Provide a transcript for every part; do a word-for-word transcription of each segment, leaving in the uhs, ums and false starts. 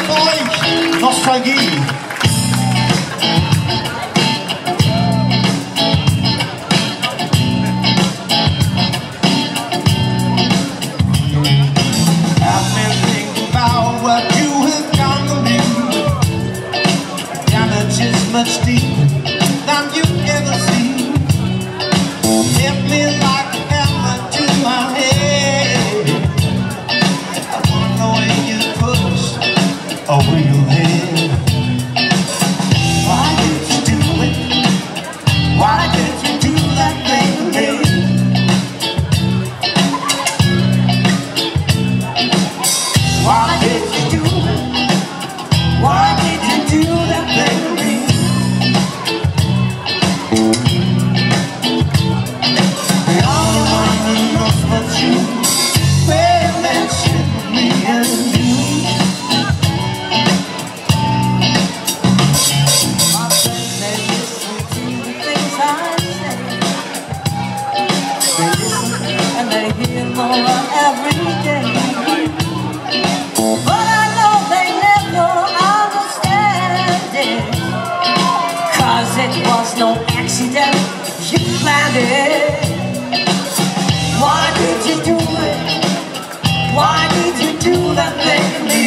für euch Nostalgie. I've been thinking about what you have done to me. Damage is much deeper than you ever see. Hit me like a hammer to my head. I wanna know where you push or where you head. Why did you do it? Why did you do that thing to me? Why did you do it? Why did you do that thing to me? The only one who knows what you will mention me and you. My friends, they listen to the things I say. They listen and they hear more every day. But I know they never understand it, 'cause it was no accident, you planned it. Why did you do it? Why did you do that thing to me?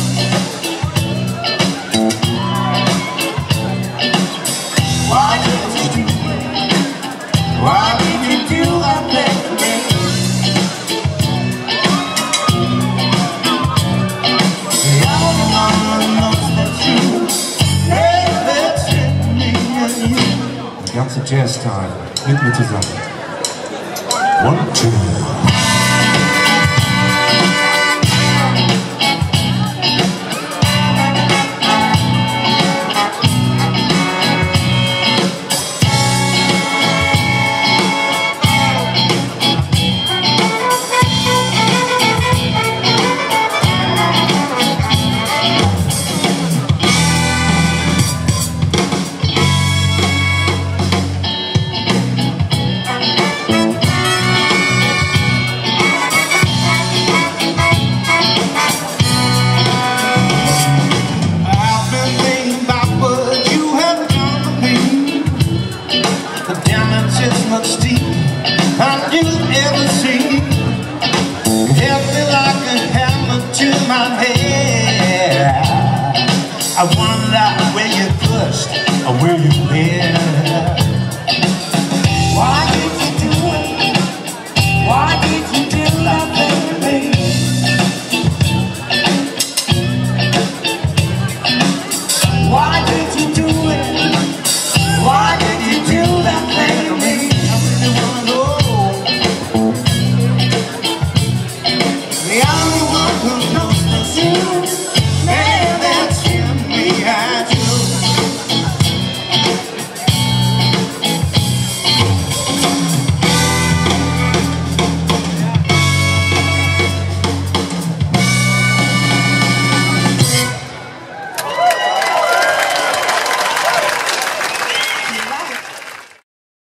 Why did you do it? Why did you do that thing to me? The only one who knows the truth, that's it, me and you. Die ganze Jazztime mit mir zusammen. One, two. Much deeper than you've ever seen. Hit me like a hammer to my head.